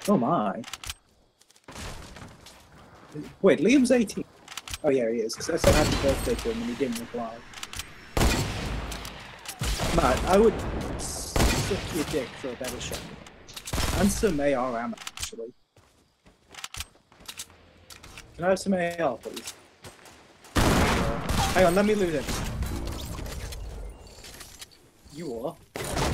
Oh my. Wait, Liam's 18. Oh yeah, he is, because I said happy birthday to him and he didn't reply. Matt, I would suck your dick for a better shot. And some AR ammo, actually. Can I have some AR, please? Hang on, let me lose it. You are?